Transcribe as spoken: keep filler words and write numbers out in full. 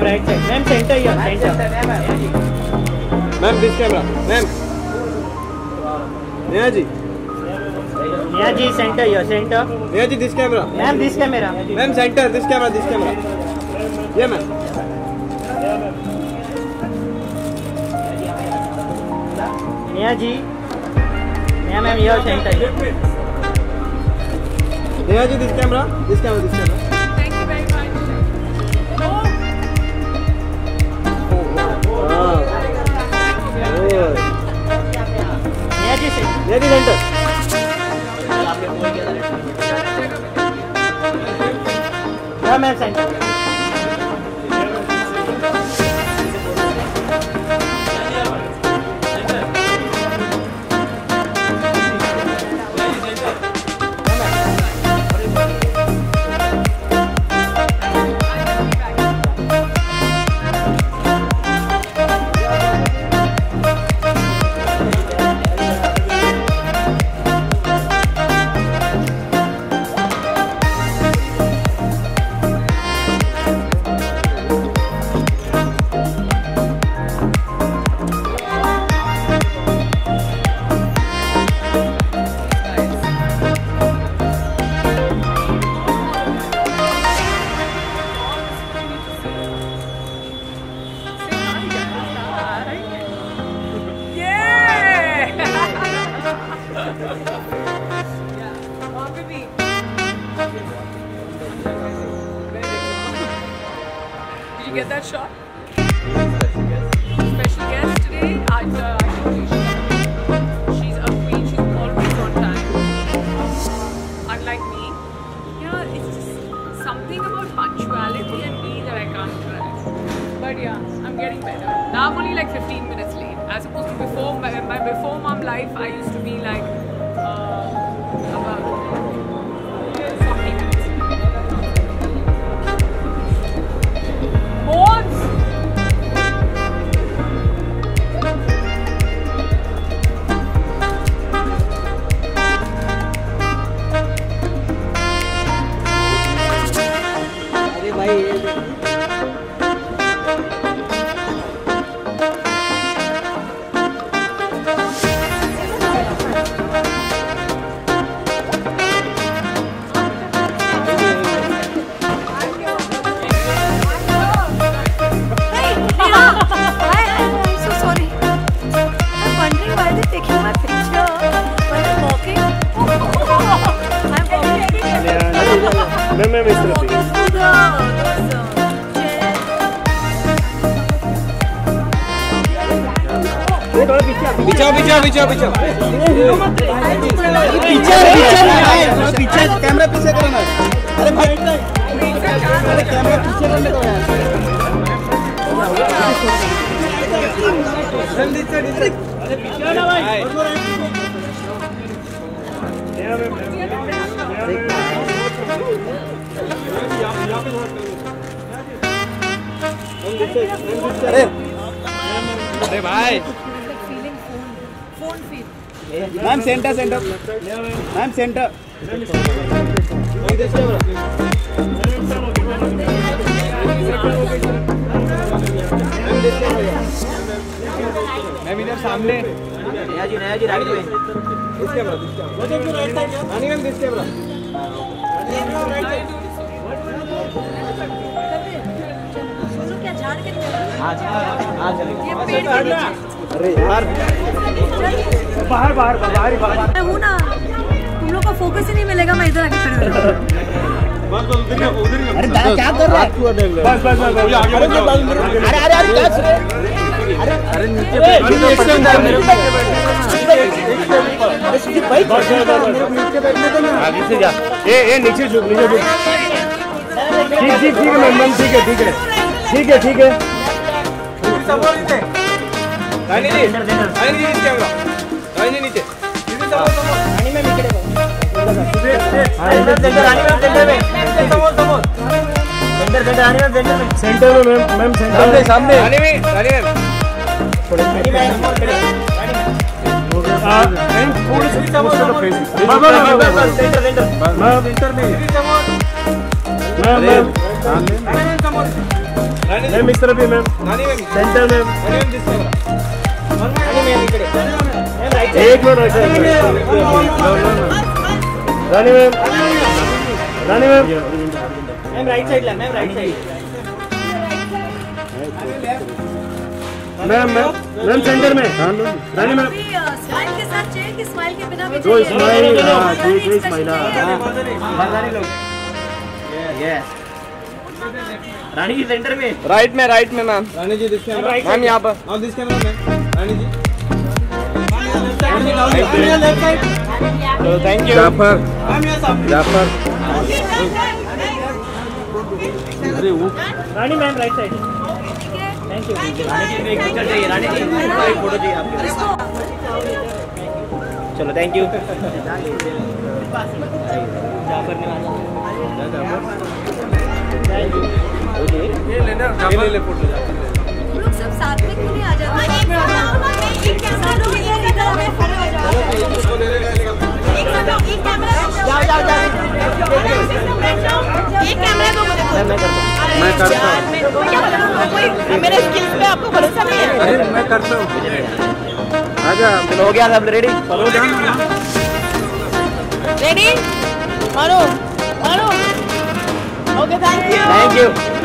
right side. Ma'am, center here. Center. Ma'am, this camera. Ma'am. Neha ji. Neha ji, center here. Center. Neha ji, this camera. Ma'am, this camera. Ma'am, center. This camera. This camera. Yeah, ma'am. Neha ji. Neha ma'am, here center. Neha ji, this camera. This camera. This camera. Thank you very much. Oh. Ah. Oh. Neha ji, center. Neha ji, center. Yeah, ma'am, center. Did you get that shot? Special guest today, Aja Ashish. She's a queen, she's always on time. Unlike me. Yeah, it's just something about punctuality and me that I can't track. But yeah, I'm getting better. Now I'm only like fifteen minutes late. As opposed to before, my, my before mom life, I used to be like uh, about forty minutes. Bones! अरे भाई ये Ma'am, ma'am, इस तरफ से. पीछे पीछे पीछे पीछे पीछे पीछे कैमरा पीछे करो ना. अरे भाई अरे कैमरा पीछे करने को यार. जल्दी से अरे पीछे ना भाई. अरे अरे भाई ma'am centre centre ma'am centre ma'am इधर सामने. नया जी नया जी राइट में. दिस कैमरा दिस कैमरा आनी मैम दिस कैमरा. अरे यार बाहर बाहर बाहर बाहर मैं हूँ ना. तुम लोग को फोकस ही नहीं मिलेगा. मैं इधर आके खड़े हो जाऊँ. अरे क्या कर रहा है. बस बस बस आगे अरे अरे अरे क्या अरे अरे नीचे आगे से जा. ए ए नीचे झुक नीचे झुक. ठीक ठीक ठीक है मैम ठीक है ठीक है ठीक है ठीक है. रानी जी रानी जी नीचे आओ. रानी जी नीचे. रानी में इकडे बघ. Centre centre Rani ma'am centre में. समोर समोर सेंटर सेंटर रानी में सेंटर में. सेंटर में मैम मैम सेंटर सामने सामने. रानी में रानी मैम रानी में इकडे. हां एंड थोड़ी सी समोर face. Centre centre ma'am centre में. मैम मैम समोर. मैम इस तरफ ही मैम, सेंटर मैम, एक minute Rani ma'am, Rani ma'am, ma'am right side ला, ma'am right side, ma'am ma'am ma'am centre में रानी मैम, स्माइल के साथ चाहिए कि स्माइल के बिना भी जो स्माइल, हाँ जो जो स्माइल, रानी लोग, यस रानी जी सेंटर में, राइट में, राइट में ma'am, Rani ji this camera, ma'am यहाँ पर, now this camera ma'am, Rani ji left side, चलो thank you. Jafar, Jafar, Rani ma'am right side, thank you. Rani ji एक पिक्चर चाहिए, रानी जी एक फोटो चाहिए आपके, चलो थैंक यू। जाफर ने ये लेना, ये ले ले फोटो। हम लोग सब साथ में क्यों नहीं आ जाते? एक कैमरा लो, एक इधर में खड़े हो जाओ। एक कैमरा, एक कैमरा जाओ जाओ जाओ। एक कैमरा दो मुझे। मैं करता हूँ, मैं करता हूँ, कोई मेरे स्किल्स पे आपको भरोसा नहीं है? अरे मैं करता हूँ, आजा। चलो हो गया सब रेडी, रेडी? मारो मारो। Okay thank you thank you.